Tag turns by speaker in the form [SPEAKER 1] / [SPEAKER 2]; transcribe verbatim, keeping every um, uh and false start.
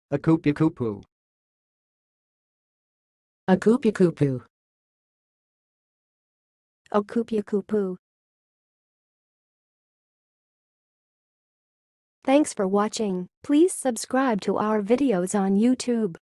[SPEAKER 1] okupukupu,
[SPEAKER 2] okupukupu,
[SPEAKER 3] okupukupu. Thanks for watching. Please subscribe to our videos on YouTube.